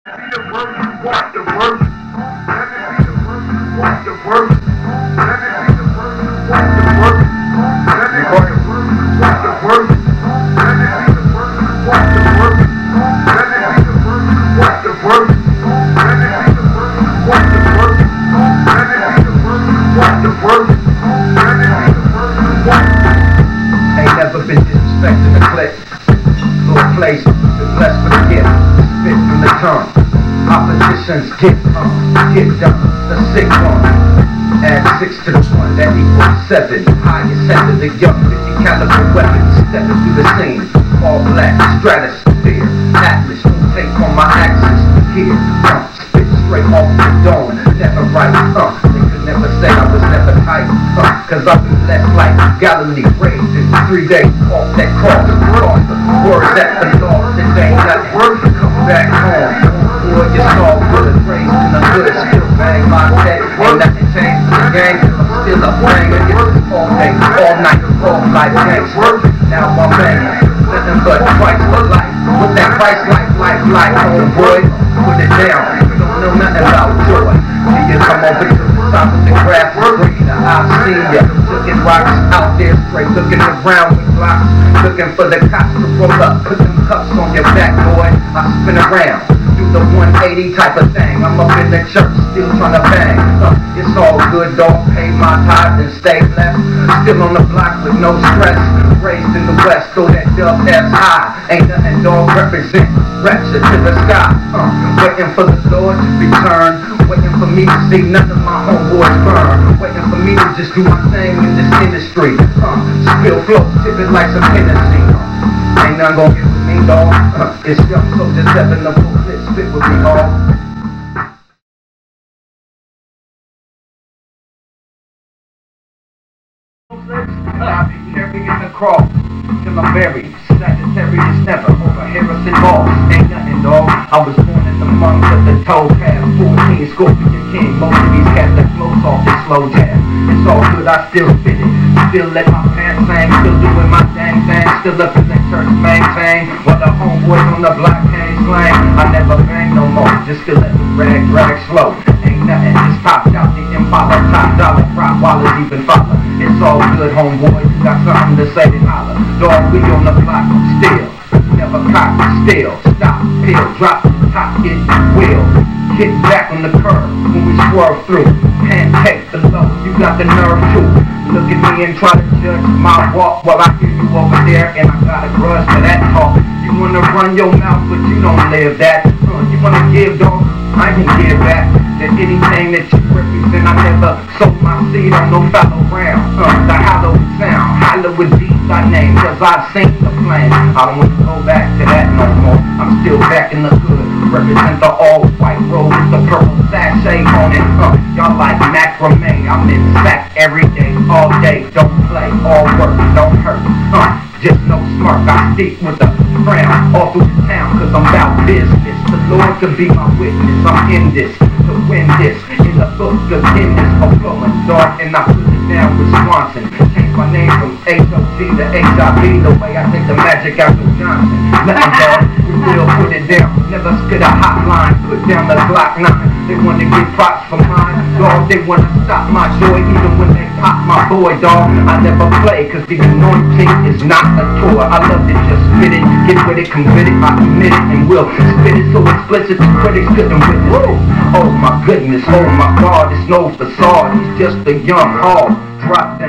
Ain't never been disrespecting the clip. Lord place, been blessed with a gift. Spit from the tongue. Oppositions get done. The sick one. Add 6 to the 1, that equals 7. Highest end of the young 50 caliber weapons. Stepping through the scene. All black, stratosphere. Atlas, no tape on my axis. Here, spit straight off the dome. Never right, they could never say I was never tight, cause I've been blessed like Galilee. Raised in 3 days off that cross. Words that the Lord, this ain't nothing. Come back home. Boy, it's all good. Raised in the hood, still bang my head. Ain't nothing changed in the game, I'm still a banger. All day, all night, all life gangster. Now I'm banging, nothing but Christ for life. With that Christ life, oh boy, put it down. You don't know nothing about joy. You come over to the top of the grass and greener. I've seen ya looking rocks out there straight, looking around with blocks, looking for the cops to roll up, put them cuffs on your back, boy. I spin around, do the 180 type of thing. I'm up in the church, still trying to bang. It's all good, dog. Pay my tithes and stay blessed. Still on the block with no stress. Raised in the West, throw that dub F high. Ain't nothing, dog. Represent rapture to the sky. Waiting for the Lord to return. Waiting for me to see none of my homeboys burn. Waiting for me to just do my thing in this industry. Spill flow, tip it like some Hennessy. Ain't nothing gonna get with me, dog. It's young soldier 7, the full clip, spit with me, dog. I'll be carrying the cross till I'm buried. Sagittarius never over Harrison Balls. Ain't nothing, dog. I was born in the month of the toe path. 14 Scorpion King. Most of these cats that flows off this slow jazz. It's all good, I still fit it. Still let my pants hang. Still doing my dang thing. Still up in the church maintain. While the homeboys on the block can't slang. I never bang no more. Just to let the rag drag slow. Ain't nothing, just popped out the Impala. Top dollar, rock wallets even follow. It's all good, homeboy. You got something to say, then holler. Dog, we on the block, still. Never cop, still. Stop, peel, drop, top, it, wheel. Kick back on the curb when we swerve through. Pancake below, you got the nerve too. Look at me and try to judge my walk while I hear you over there and I got a grudge for that talk. You wanna run your mouth, but you don't live that. You wanna give, dog? I can give back. That anything that you represent, I never sold my seed on no fallow ground. The hallowed sound, Hollywood beats I name, cause I've seen the flame. I don't want to go back to that no more. I'm still back in the hood. Represent the all-white road with the purple sachet on it. Y'all like macrame. I'm in sack every day, all day. Don't play, all work, don't hurt. Just no smirk, I stick with the frown all through the town, cause I'm about business. The Lord could be my witness, I'm in this, to win this. In the book of Guinness, I'm flowing dark and I put it down with Swanson. Change my name from H.O.G. to H.I.B. the way I take the magic out of Johnson. Nothing, dog, we will put it down. Never spit a hotline, put down the Glock 9. They wanna get props for mine, dog, they wanna stop my joy even when they pop my boy, dog. I never play, cause the anointing is not a tour. I love to just spit it, get with it, commit it, I commit it and will spit it so explicit the critics couldn't witness it. Oh my goodness, oh my God, it's no facade, he's just a young hog. Drop